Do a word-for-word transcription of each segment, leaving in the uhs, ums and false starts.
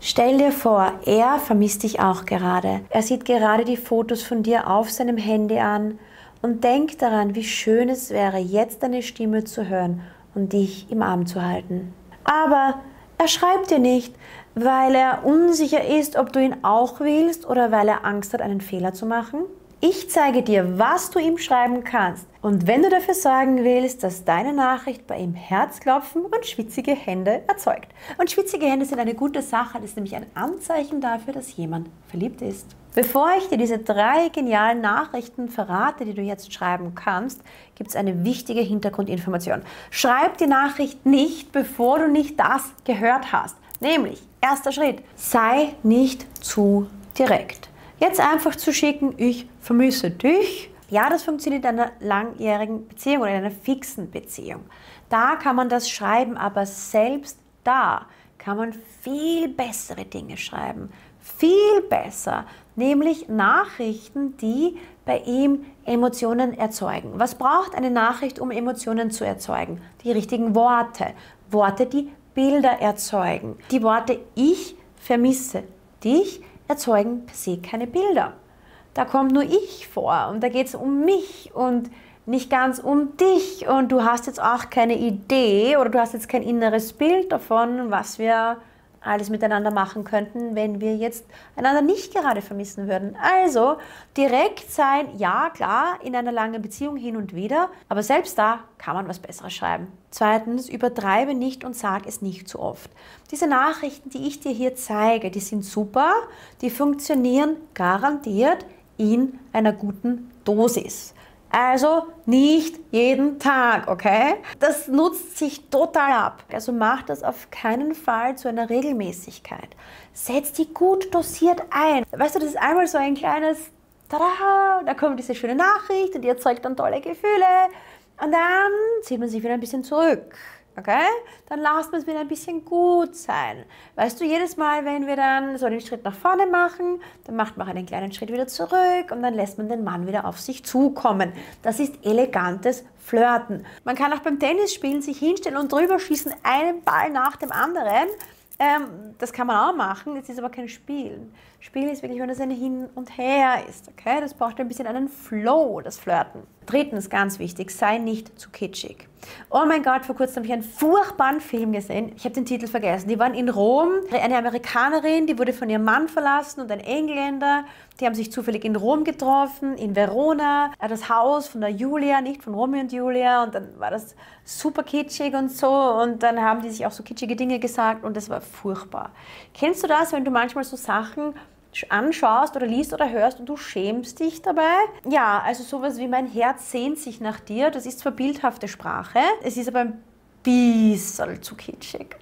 Stell dir vor, er vermisst dich auch gerade. Er sieht gerade die Fotos von dir auf seinem Handy an und denkt daran, wie schön es wäre, jetzt deine Stimme zu hören und dich im Arm zu halten. Aber er schreibt dir nicht, weil er unsicher ist, ob du ihn auch willst oder weil er Angst hat, einen Fehler zu machen. Ich zeige dir, was du ihm schreiben kannst. Und wenn du dafür sorgen willst, dass deine Nachricht bei ihm Herzklopfen und schwitzige Hände erzeugt. Und schwitzige Hände sind eine gute Sache, das ist nämlich ein Anzeichen dafür, dass jemand verliebt ist. Bevor ich dir diese drei genialen Nachrichten verrate, die du jetzt schreiben kannst, gibt es eine wichtige Hintergrundinformation. Schreib die Nachricht nicht, bevor du nicht das gehört hast. Nämlich, erster Schritt, sei nicht zu direkt. Jetzt einfach zu schicken, ich vermisse dich. Ja, das funktioniert in einer langjährigen Beziehung oder in einer fixen Beziehung. Da kann man das schreiben, aber selbst da kann man viel bessere Dinge schreiben. Viel besser, nämlich Nachrichten, die bei ihm Emotionen erzeugen. Was braucht eine Nachricht, um Emotionen zu erzeugen? Die richtigen Worte. Worte, die Bilder erzeugen. Die Worte ich vermisse dich erzeugen per se keine Bilder. Da kommt nur ich vor und da geht es um mich und nicht ganz um dich und du hast jetzt auch keine Idee oder du hast jetzt kein inneres Bild davon, was wir alles miteinander machen könnten, wenn wir jetzt einander nicht gerade vermissen würden. Also direkt sein, ja klar, in einer langen Beziehung hin und wieder, aber selbst da kann man was Besseres schreiben. Zweitens, übertreibe nicht und sag es nicht zu oft. Diese Nachrichten, die ich dir hier zeige, die sind super, die funktionieren garantiert in einer guten Dosis. Also nicht jeden Tag, okay? Das nutzt sich total ab. Also mach das auf keinen Fall zu einer Regelmäßigkeit. Setz die gut dosiert ein. Weißt du, das ist einmal so ein kleines Tada, da kommt diese schöne Nachricht und die erzeugt dann tolle Gefühle. Und dann zieht man sich wieder ein bisschen zurück. Okay? Dann lasst man es wieder ein bisschen gut sein. Weißt du, jedes Mal, wenn wir dann so einen Schritt nach vorne machen, dann macht man einen kleinen Schritt wieder zurück und dann lässt man den Mann wieder auf sich zukommen. Das ist elegantes Flirten. Man kann auch beim Tennisspielen sich hinstellen und drüber schießen, einen Ball nach dem anderen. Ähm, das kann man auch machen, es ist aber kein Spielen. Spielen ist wirklich, wenn es ein Hin und Her ist. Okay? Das braucht ein bisschen einen Flow, das Flirten. Drittens, ganz wichtig, sei nicht zu kitschig. Oh mein Gott, vor kurzem habe ich einen furchtbaren Film gesehen. Ich habe den Titel vergessen. Die waren in Rom. Eine Amerikanerin, die wurde von ihrem Mann verlassen und ein Engländer. Die haben sich zufällig in Rom getroffen, in Verona. Das Haus von der Julia, nicht von Romeo und Julia. Und dann war das super kitschig und so. Und dann haben die sich auch so kitschige Dinge gesagt und das war furchtbar. Kennst du das, wenn du manchmal so Sachen anschaust oder liest oder hörst und du schämst dich dabei? Ja, also sowas wie mein Herz sehnt sich nach dir, das ist zwar bildhafte Sprache, es ist aber ein bisschen zu kitschig.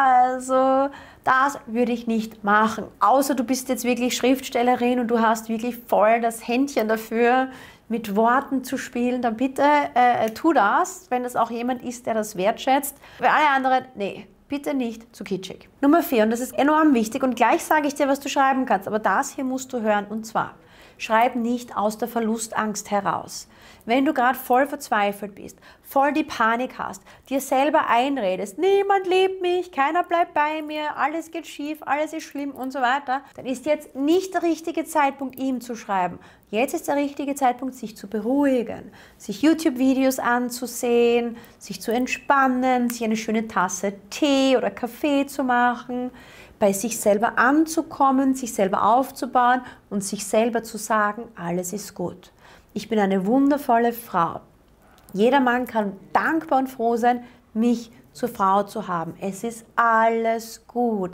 Also das würde ich nicht machen. Außer du bist jetzt wirklich Schriftstellerin und du hast wirklich voll das Händchen dafür, mit Worten zu spielen, dann bitte äh, tu das, wenn das auch jemand ist, der das wertschätzt. Für alle anderen, nee. Bitte nicht zu kitschig. Nummer vier, und das ist enorm wichtig und gleich sage ich dir, was du schreiben kannst, aber das hier musst du hören und zwar, schreib nicht aus der Verlustangst heraus. Wenn du gerade voll verzweifelt bist, voll die Panik hast, dir selber einredest, niemand liebt mich, keiner bleibt bei mir, alles geht schief, alles ist schlimm und so weiter, dann ist jetzt nicht der richtige Zeitpunkt, ihm zu schreiben. Jetzt ist der richtige Zeitpunkt, sich zu beruhigen, sich YouTube-Videos anzusehen, sich zu entspannen, sich eine schöne Tasse Tee oder Kaffee zu machen, bei sich selber anzukommen, sich selber aufzubauen und sich selber zu sagen, alles ist gut. Ich bin eine wundervolle Frau. Jeder Mann kann dankbar und froh sein, mich zur Frau zu haben. Es ist alles gut.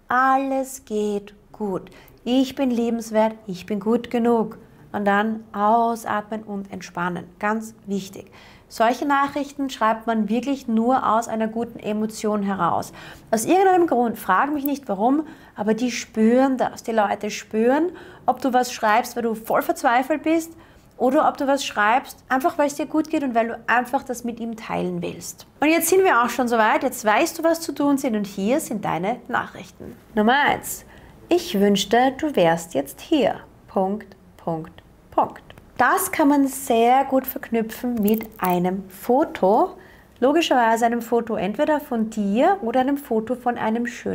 Alles geht gut. Ich bin liebenswert, ich bin gut genug. Und dann ausatmen und entspannen. Ganz wichtig. Solche Nachrichten schreibt man wirklich nur aus einer guten Emotion heraus. Aus irgendeinem Grund, frag mich nicht warum, aber die spüren das. Die Leute spüren, ob du was schreibst, weil du voll verzweifelt bist oder ob du was schreibst, einfach weil es dir gut geht und weil du einfach das mit ihm teilen willst. Und jetzt sind wir auch schon soweit. Jetzt weißt du, was zu tun sind und hier sind deine Nachrichten. Nummer eins. Ich wünschte, du wärst jetzt hier. Punkt, Punkt, Punkt. Das kann man sehr gut verknüpfen mit einem Foto. Logischerweise einem Foto entweder von dir oder einem Foto von einem schönen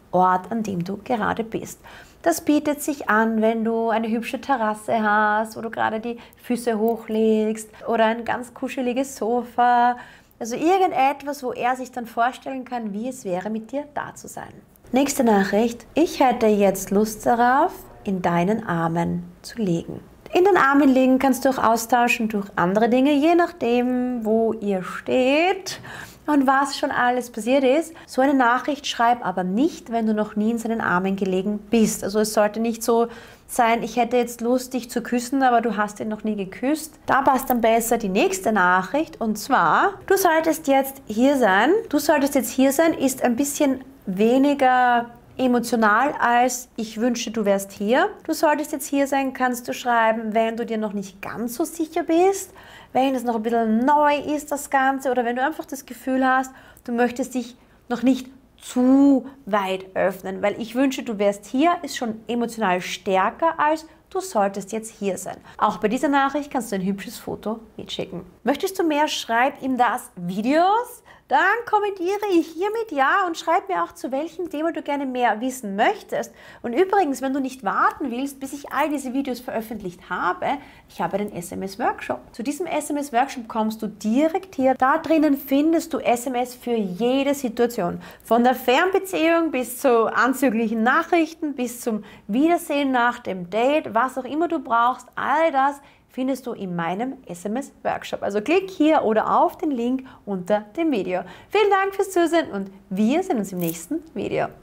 Ort, an dem du gerade bist. Das bietet sich an, wenn du eine hübsche Terrasse hast, wo du gerade die Füße hochlegst oder ein ganz kuscheliges Sofa. Also irgendetwas, wo er sich dann vorstellen kann, wie es wäre, mit dir da zu sein. Nächste Nachricht. Ich hätte jetzt Lust darauf, in deinen Armen zu liegen. In den Armen liegen kannst du auch austauschen durch andere Dinge, je nachdem, wo ihr steht und was schon alles passiert ist. So eine Nachricht schreib aber nicht, wenn du noch nie in seinen Armen gelegen bist. Also es sollte nicht so sein, ich hätte jetzt Lust, dich zu küssen, aber du hast ihn noch nie geküsst. Da passt dann besser die nächste Nachricht und zwar, du solltest jetzt hier sein. Du solltest jetzt hier sein, ist ein bisschen weniger emotional als ich wünsche, du wärst hier. Du solltest jetzt hier sein, kannst du schreiben, wenn du dir noch nicht ganz so sicher bist, wenn es noch ein bisschen neu ist, das Ganze, oder wenn du einfach das Gefühl hast, du möchtest dich noch nicht zu weit öffnen, weil ich wünsche, du wärst hier, ist schon emotional stärker als du solltest jetzt hier sein. Auch bei dieser Nachricht kannst du ein hübsches Foto mitschicken. Möchtest du mehr, schreib ihm das Videos. Dann kommentiere ich hiermit ja und schreib mir auch, zu welchem Thema du gerne mehr wissen möchtest. Und übrigens, wenn du nicht warten willst, bis ich all diese Videos veröffentlicht habe, ich habe den S M S-Workshop. Zu diesem S M S-Workshop kommst du direkt hier. Da drinnen findest du S M S für jede Situation. Von der Fernbeziehung bis zu anzüglichen Nachrichten, bis zum Wiedersehen nach dem Date, was auch immer du brauchst, all das findest du in meinem S M S-Workshop. Also klick hier oder auf den Link unter dem Video. Vielen Dank fürs Zusehen und wir sehen uns im nächsten Video.